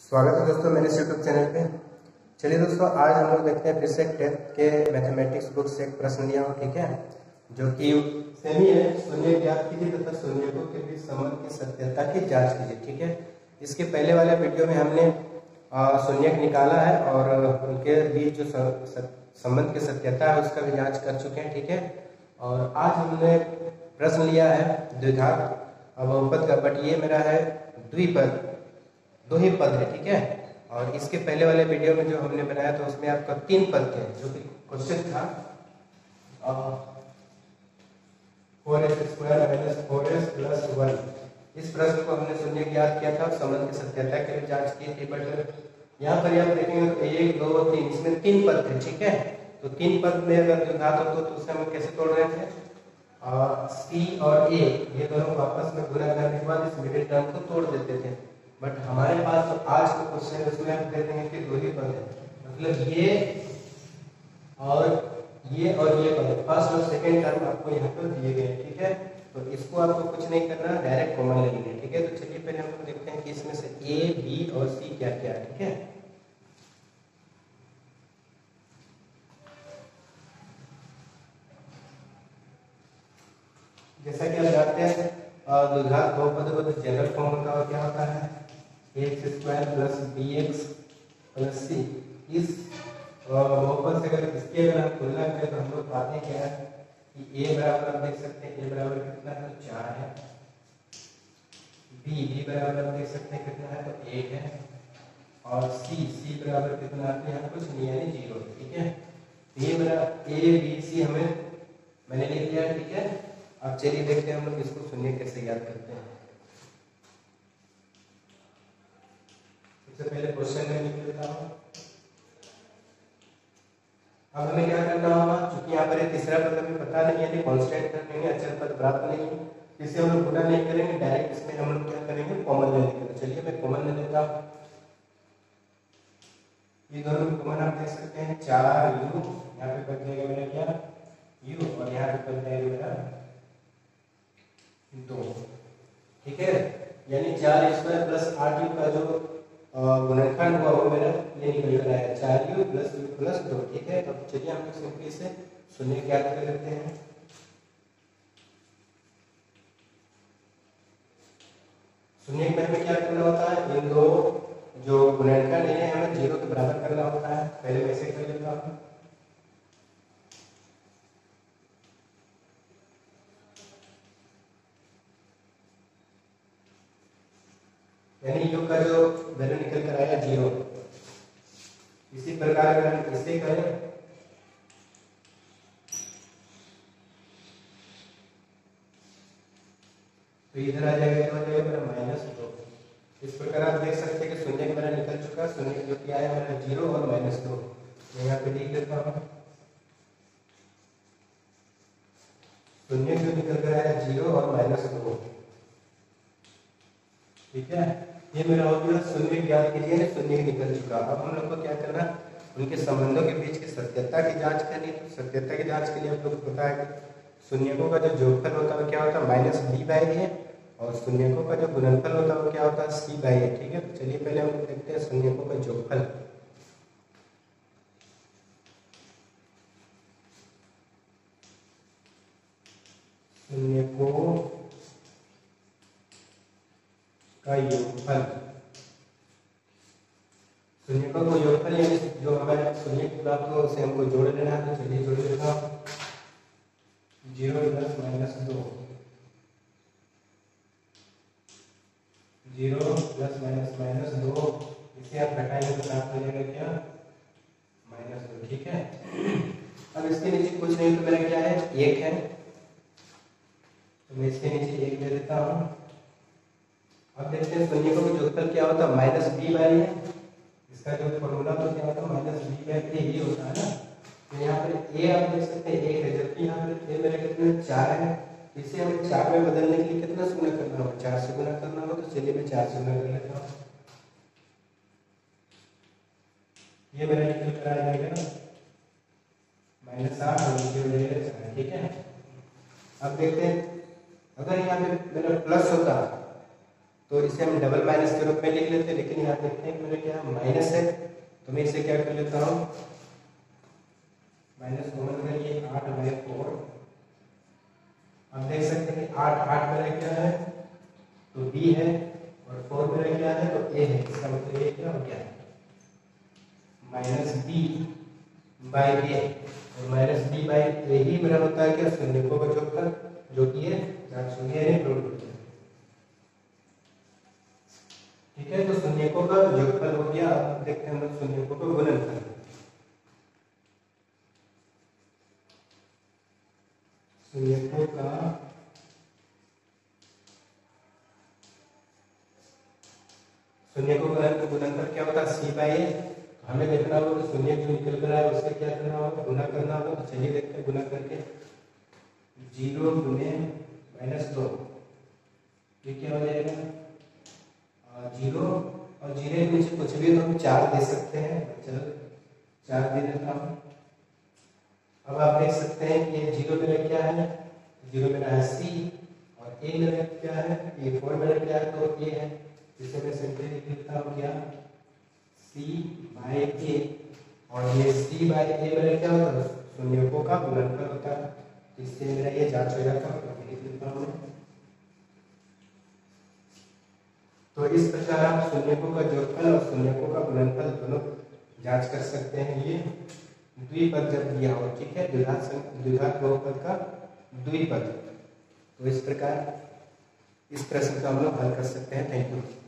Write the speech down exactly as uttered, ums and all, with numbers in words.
स्वागत है दोस्तों मेरे यूट्यूब चैनल पे। चलिए दोस्तों, आज हम लोग देखते हैं फिर से टेंथ के मैथमेटिक्स बुक से एक प्रश्न लिया हूँ, ठीक है, जो कि सेमी है। शून्य ज्ञात कीजिए तथा शून्यकों के बीच संबंध की सत्यता की जांच कीजिए, ठीक है। इसके पहले वाले वीडियो में हमने शून्यक निकाला है और उनके बीच जो संबंध की सत्यता है उसका भी जाँच कर चुके हैं, ठीक है। और आज हमने प्रश्न लिया है द्विघात बहुपद का, बट ये मेरा है द्विपद, दो ही पद है, ठीक है। और इसके पहले वाले वीडियो में जो हमने बनाया था उसमें आपका तीन पद थे, जो कि क्वेश्चन था four S square minus four S plus one. इस प्रश्न को हमने शून्य ज्ञात किया था, संबंध की सत्यता के लिए जांच की थी। बट यहाँ पर आप देखेंगे तो एक दो तीन, इसमें तीन पद थे, ठीक है। तो तीन पद में अगर द्विघात हो तो उसे हम कैसे तोड़ रहे थे, सी और ए ये दोनों आपस में गुणा करने के बाद इस मिडिल टर्म को तोड़ देते थे। बट हमारे पास तो आज का क्वेश्चन है उसमें हम कहते हैं कि दो ही पद है, मतलब ये और ये और ये पद, फर्स्ट और सेकंड टर्म आपको यहाँ पर दिए गए हैं, ठीक है। तो इसको आपको कुछ नहीं करना, डायरेक्ट कॉमन ले लेंगे, ठीक है। तो चलिए पहले हम लोग देखते हैं कि इसमें से ए बी और सी क्या क्या है, ठीक है। जैसा कि आप जानते हैं द्विघात बहुपद का जनरल फॉर्म होता है, क्या होता है, X square plus B X plus C. इस बहुपद से अगर इसकी अगर हम तुलना करें तो हम लोग पाते हैं क्या है कि ए बराबर आप देख सकते हैं, ए बराबर कितना है तो चार है, बी बी बराबर आप देख सकते हैं कितना है तो एक है, और सी सी बराबर कितना है तो यहाँ कुछ नहीं यानी जीरो, ठीक है। ए बराबर ए बी सी हमें मैंने लिख दिया, ठीक है। अब चलिए देखते हैं हम लोग इसको शून्य कैसे याद करते हैं। सबसे पहले क्वेश्चन में लिख लेता हूँ। अब हमें क्या करना होगा, क्योंकि यहाँ पर तीसरा पद हमें पता नहीं है, कांस्टेंट कर लेंगे, अचर पद प्राप्त नहीं है, इसे हम लोग गुणा नहीं करेंगे, डायरेक्ट इसमें हम लोग क्या करेंगे, कॉमन ले लेंगे। तो चलिए मैं कॉमन ले लेता हूँ। ये दोनों में कॉमन आप देख सकते हैं, चार यू यहाँ पे बच जाएगा मेरा क्या यू, और यहाँ पे बच जाएगा मेरा दो, ठीक है। यानी चार स्क्वायर प्लस आठ यू का जो गुणनखंड हुआ वो मेरा ये निकल कर आया, चार यू प्लस यू प्लस दो, ठीक है। अब चलिए हम लोग सिंपली से शून्य ज्ञात कर लेते हैं। शून्य में हमें क्या करना होता है, इन दो जो गुणनखंड है हमें जीरो के बराबर करना होता है। पहले मैं ऐसे कर लेता हूँ, यानी यू का जो वैल्यू निकल कर आया जीरो। इसी प्रकार अगर हम इसे करें तो इधर आ जाएगा, हो जाएगा मेरा माइनस दो। इस प्रकार आप देख सकते हैं कि शून्य मेरा निकल चुका, शून्य जो कि आया मेरा जीरो और माइनस दो। मैं यहाँ पे लिख देता हूँ, शून्य जो निकल कर आया जीरो और माइनस दो, ठीक है। ये मेरा हो गया शून्य ज्ञात कीजिए, शून्य निकल चुका। अब हम लोग को क्या करना, उनके संबंधों के बीच की सत्यता की जांच करनी। तो सत्यता की जांच के लिए आप लोग को पता है कि शून्यकों का जो जोड़फल होता है क्या होता है, माइनस बी बाई ए, और शून्यकों का जो गुणनफल होता है वो क्या होता है, सी बाई ए, ठीक है। तो चलिए पहले हम लोग देखते हैं शून्यकों का जोड़फल। शून्यकों का योगफल, शून्यकों का योगफल यानी जो हमारे शून्य प्राप्त हो उसे हमको जोड़ लेना है। तो चलिए जोड़ लेता हूँ, जीरो प्लस माइनस दो, जीरो प्लस माइनस माइनस दो, इसे आप घटाएंगे तो प्राप्त हो जाएगा क्या, माइनस दो, ठीक है। अब इसके नीचे कुछ नहीं तो मेरा क्या है, एक है, तो मैं इसके नीचे एक दे देता हूँ। अब देखते हैं शून्यकों का जोड़फल क्या होता है, माइनस बी बाई है, इसका जो फॉर्मूला तो क्या होता है, माइनस बी बाई ए ये होता है ना। तो यहाँ पर ए आप देख सकते हैं एक है, जबकि यहाँ पर ए मेरा कितना चार है, इसे हमें चार में बदलने के लिए कितना से गुना करना होगा, चार से गुना करना होगा। तो चलिए मैं चार से गुना कर लेता हूँ, ये मेरा निकल कर आ जाएगा ना माइनस आठ और नीचे हो जाएगा चार, ठीक है। अब देखते हैं अगर यहाँ पे मेरा प्लस होता तो इसे हम डबल माइनस के रूप में लिख लेते हैं, लेकिन यहाँ देखते हैं कि मेरे क्या माइनस है, तो मैं इसे क्या कर लेता हूँ, माइनस कॉमन करिए, आठ बाई फोर। अब देख सकते हैं कि आठ आठ मेरा क्या है, तो बी है, और फोर मेरा क्या है, तो ए है। इसका मतलब ये क्या हो गया, माइनस बी बाई ए, और माइनस बी बाई ए ही मेरा होता है क्या, शून्यकों का जोड़फल, जो कि है जांच शून्य है प्रोडक्ट। ठीक है, तो शून्यकों का जोड़फल हो गया। अब देखते हैं हम लोग शून्यकों का गुणनफल। शून्यकों का शून्यकों का गुणनफल क्या होता है, सी बाई ए। तो हमें देखना होगा कि शून्य जो निकल कर आया उससे क्या करना होगा, गुना करना होगा। तो चलिए देखते हैं गुना करके, जीरो गुने माइनस दो, ये क्या हो जाएगा, जीरो, और जीरो के नीचे कुछ भी तो हम चार दे सकते हैं। चलो चार दे देता हूँ। अब आप देख सकते हैं कि जीरो मेरा क्या है, जीरो मेरा है सी, और ए मेरा क्या है, ये फोर मेरा क्या है, तो ए है। जिसे मैं सिंपली लिख देता हूँ क्या, सी बाई ए, और ये सी बाई ए मेरा क्या होता है, शून्यकों का गुणनफल होता है। इससे मेरा ये जांच हो जाता है, तो लिख देता हूँ। तो इस प्रकार आप शून्यकों का जोड़फल और शून्यकों का गुणनफल दोनों जांच कर सकते हैं। ये द्विपद जब दिया हो, ठीक है, द्विघात द्विघात बहुपद का द्विपद। तो इस प्रकार इस प्रश्न का हम लोग हल कर सकते हैं। Thank you.